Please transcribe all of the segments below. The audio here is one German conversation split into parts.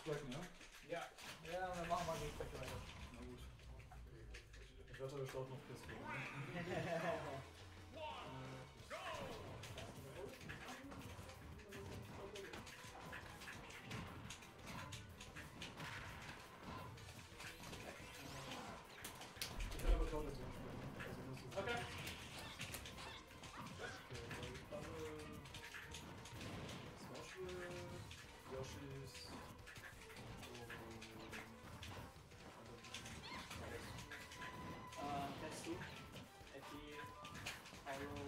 Spracken, ja? Ja. Ja, dann machen wir die Strecke weiter. Na gut. Ich werde aber starten auf Pistol. Ich kann aber Torte spielen. Also musst du Okay. Smoshville, Yoshis Testu, Eti, Pyro,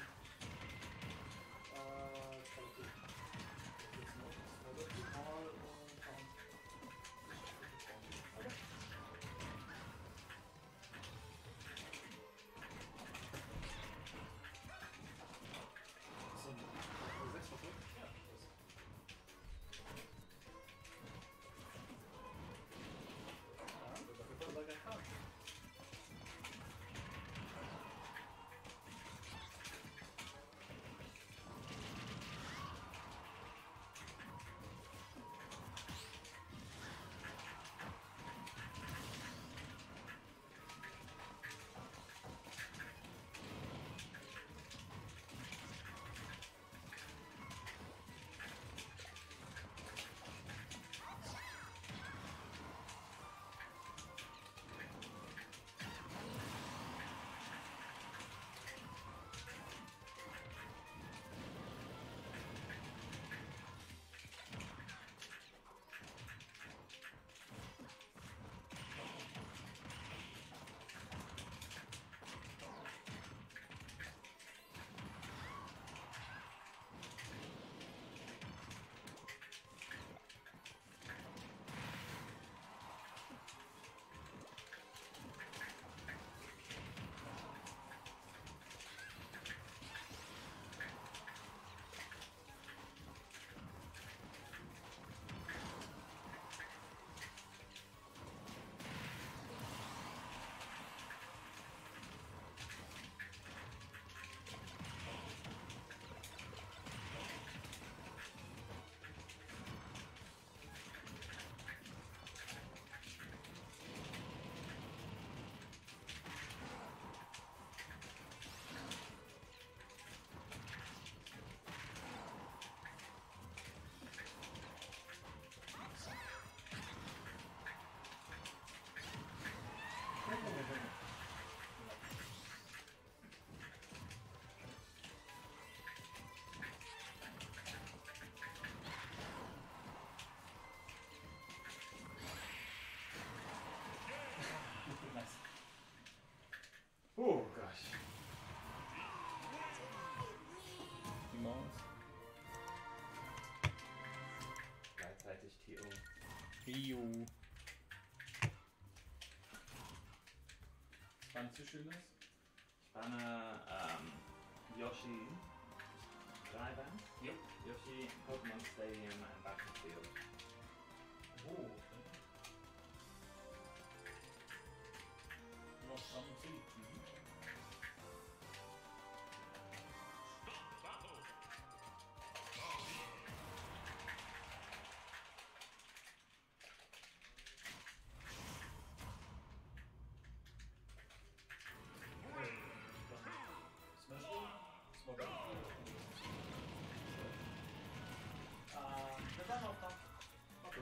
Hall und Town. Okay. das sind 6 verfolgt? Ja. Dafür kann man gar keinen. Nice. Oh gosh. Die Maus. Gleichzeitig TO. Rio. Wann zu schön ist? Ich banne Yoshi Drybank. Ja. Yoshi, Pokémon Stadium and Battlefield. Oh. Was kann man sehen? Smashville? Smogger? Wir waren auf Town. Okay.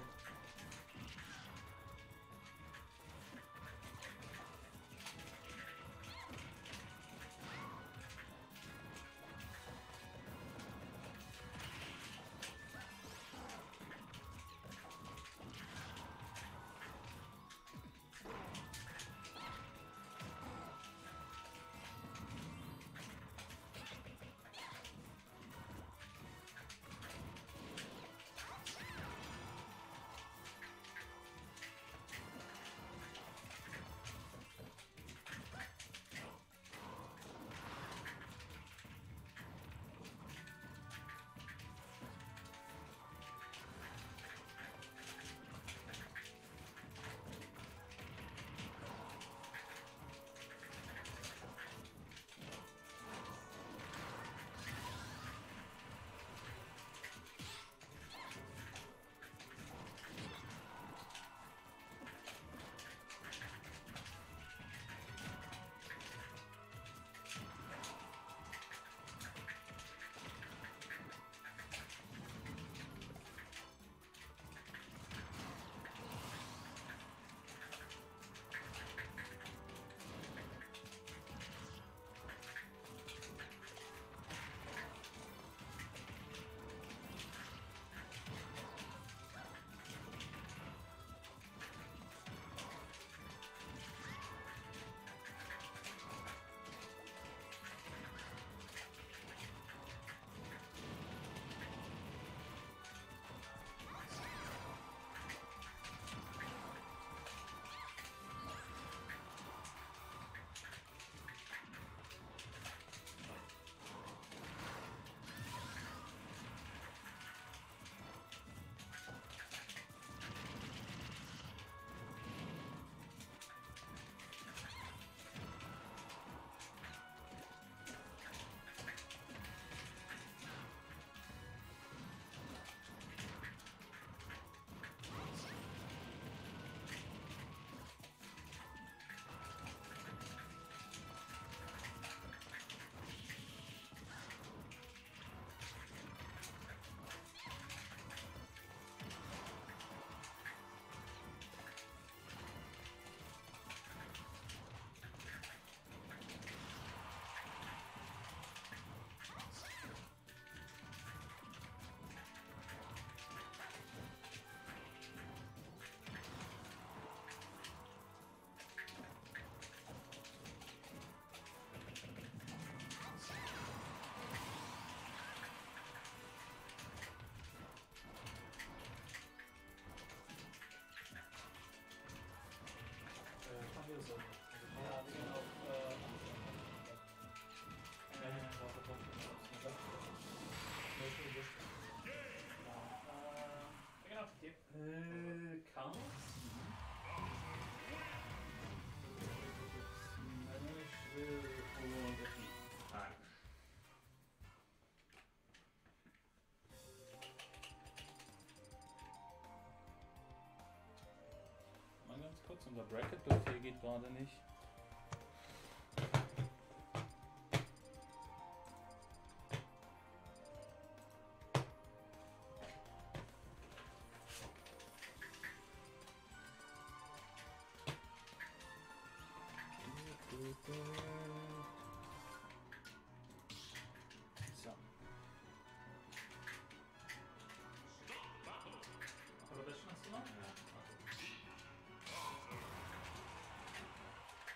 Chaos. Smash und Defeat. Nein. Mal ganz kurz, unser Bracket-Befehl geht gerade nicht. So. Protection hast du noch? Ja.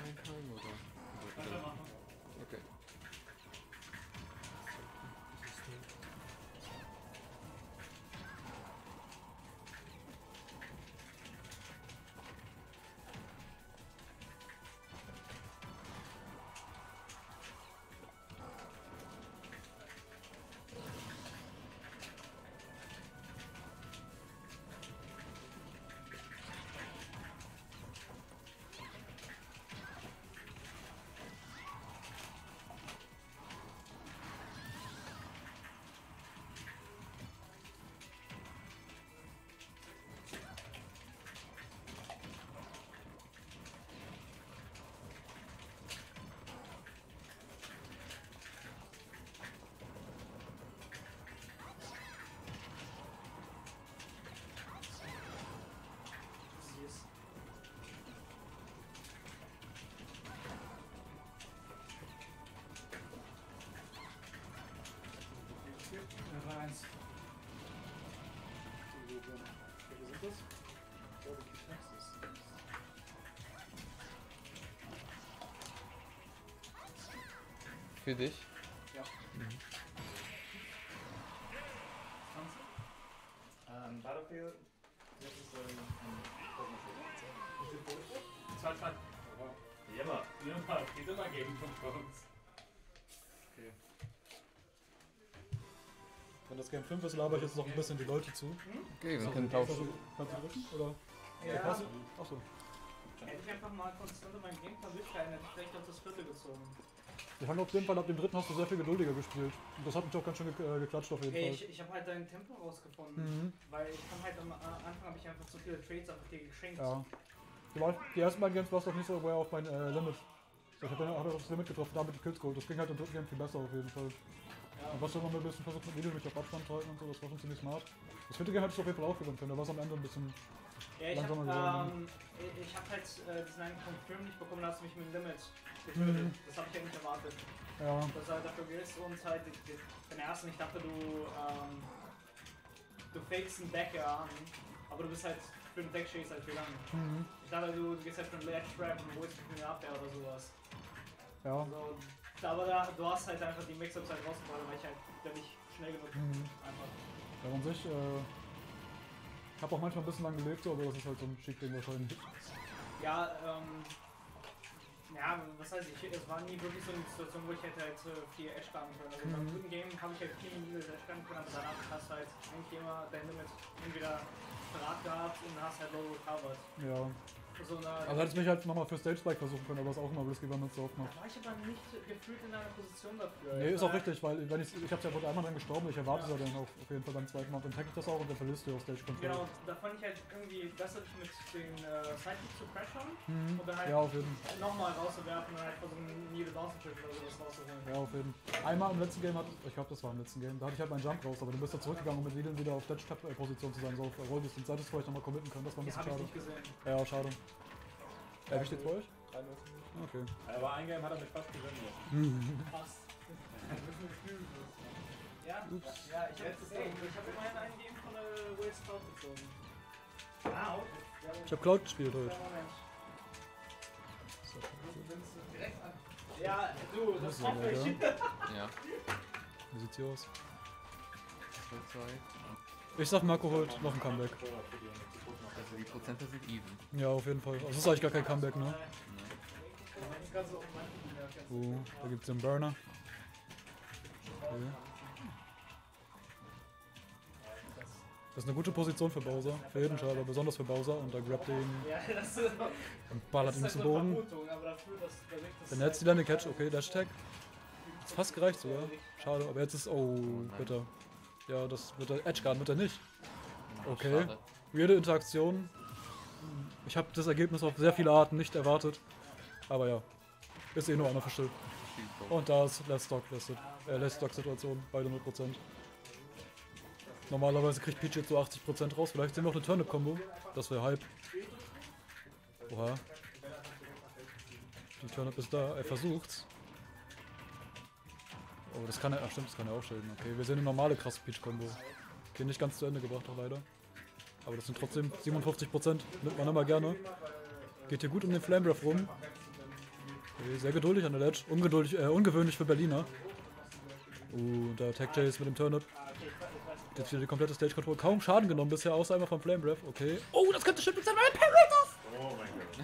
eintragen oder? Kannst du machen. Okay. Yes. Level 1. Wie sind das? Ich glaube, die Texas. Für dich? Ja. Battlefield. Das ist Zwei. Ja, aber. Ja, geht immer gegen 5 bei uns. Okay. Wenn das Game 5 ist, laber ich jetzt noch ein bisschen die Leute zu. Okay, wir So, können kannst tauschen. du drücken? Oder? Ja. Achso. Achso. Hätte ich einfach mal konstant mein Gameplay mitgehalten, hätte ich vielleicht auf das vierte gezogen. Ich habe auf jeden Fall ab dem dritten hast du sehr viel geduldiger gespielt. Und das hat mich auch ganz schön geklatscht auf jeden Ey, Fall. ich habe halt dein Tempo rausgefunden. Mhm. Weil ich kann halt am Anfang habe ich einfach zu viele Trades einfach dir geschenkt. Ja. Die ersten beiden Games warst du auch nicht so aware auf mein Limit. Ich habe dann auch das Limit getroffen, damit die Kills geholt. Das ging halt im dritten Game viel besser auf jeden Fall. Ja. Und was du noch ein bisschen versucht mit Video mich auf Abstand halten und so, das war schon ziemlich smart. Das vierte Game hätte ich auf jeden Fall auch gewinnen können, da war es am Ende ein bisschen. Ja, ich Langsamer habe geworden. halt diesen einen Confirm nicht bekommen, da hast du mich mit dem Limit getötet. Mhm. Das habe ich ja nicht erwartet. Ja. Dass du halt dafür gehst und halt den ersten, ich dachte du fakest einen Decker an, aber du bist halt für den Deckchase halt gegangen. Mhm. Ich dachte du gehst halt für einen Ledge Trap und holst dich eine Abwehr oder sowas. Ja. Also, aber du hast halt einfach die Mix-Ups halt rausgebracht, weil ich halt nicht schnell genug Mhm. einfach. Ja, an sich, ich habe auch manchmal ein bisschen lang gelebt, so, aber das ist halt so ein Cheat-Ding wahrscheinlich. Ja, ja, was heißt ich, es war nie wirklich so eine Situation, wo ich hätte halt viel Edge starten können. Also beim dritten Game habe ich halt viel Edge starten können, aber danach hast du halt eigentlich immer dein Limit entweder parat gehabt und hast halt low recovered. Ja. So eine, Also hätte ich mich halt nochmal für Stage Spike versuchen können, aber das ist auch immer risky, wenn man es so oft macht. da war ich aber nicht gefühlt in einer Position dafür. Nee, ist auch richtig, weil wenn ich hab's ja wohl einmal dann gestorben, ich erwarte es ja dann auf jeden Fall beim zweiten Mal, dann tag ich das auch und dann verlierst du ja auf Stage Control. Genau, da fand ich halt irgendwie besser, dich mit den Sidekick zu pressure Mhm. und dann halt Ja, auf jeden Fall. nochmal rauszuwerfen und halt versuchen, Needle Down oder sowas rauszuholen. Ja, auf jeden Fall. Einmal im letzten Game ich glaube das war im letzten Game, da hatte ich halt meinen Jump raus, aber du bist da zurückgegangen, um mit Needle wieder auf Dash-Position zu sein, so auf Rolldistanz. Hättest du vielleicht nochmal committen können, das war ein Die bisschen habe ich schade. nicht gesehen. Ja, schade. Wie steht's bei euch? 3-0. Okay. Aber ein Game hat er mich fast gewinnen Passt. Ja, ja, ich hab immerhin ein Game von der Waste Cloud gezogen. Ah, okay. Ich hab Cloud gespielt heute. Moment. Ja, du, das So, hoffe ich. Ja. Wie sieht's hier aus? 2. Ich sag, Marco holt noch ein Comeback. Also die Prozente sind even. Ja, auf jeden Fall. Also das ist eigentlich gar kein Comeback, ne? Da gibt's den Burner. Okay. Das ist eine gute Position für Bowser, für jeden Teil, aber besonders für Bowser. Und da grabt er ihn Ja, das ist und ballert ihn zu Boden. Dann jetzt wieder eine Catch, okay, Dash Tag. Ist fast gereicht sogar. Schade, aber jetzt ist. Oh, bitter. Ja, das wird der Edgeguard, wird er nicht. Okay. Schade. Weirde Interaktion. Ich habe das Ergebnis auf sehr viele Arten nicht erwartet. Aber ja, ist eh nur einer verstellt. Und da ist Last Stock Situation, beide 0%. Normalerweise kriegt Peach jetzt so 80% raus. Vielleicht sehen wir auch eine Turnip-Kombo. Das wäre Hype. Oha. Die Turnip ist da, er versucht's. Oh, das kann er, ach stimmt, das kann er aufstellen. Okay, wir sehen eine normale krasse Peach-Kombo. Okay, nicht ganz zu Ende gebracht auch leider. Aber das sind trotzdem 57%, nimmt man immer gerne. Geht hier gut um den Flame Breath rum. Okay, sehr geduldig an der Ledge. Ungewöhnlich für Berliner. Da Tech Chase mit dem Turnip. Jetzt wieder die komplette Stage Control. Kaum Schaden genommen bisher, außer einmal vom Flame Breath. Okay. Oh, das könnte Shipwreck sein, weil er parried das! Oh mein Gott.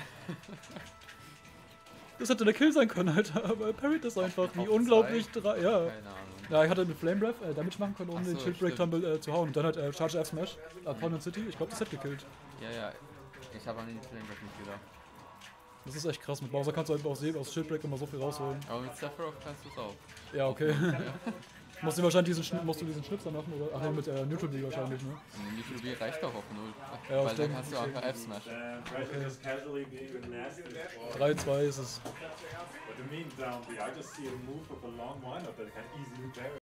Das hätte der Kill sein können, Alter. Aber er parried das einfach. Wie unglaublich. Ja. Keine Ahnung. Ja, ich hatte mit Flame Breath Damage machen können, um Ach so, den Shipwreck Tumble zu hauen. Und dann hat Charge F Smash. Opponent City. Ich glaube, das hat gekillt. Ja. Ich habe an den Flame Breath nicht gedacht. Das ist echt krass. Mit Bowser kannst du einfach aus Shipwreck immer so viel rausholen. Aber mit Sephiroth kannst du es auch. Ja, okay. Musst du wahrscheinlich diesen Schnipser machen, oder? Ach ja, mit Neutral B wahrscheinlich, ne? Neutral B reicht doch auf 0. Ja, weil dann kannst du einfach F-Smash. Pressure just casually being a nasty squad. 3-2 ist es. But the mean down B, I just see a move of a long one of that can easily bury.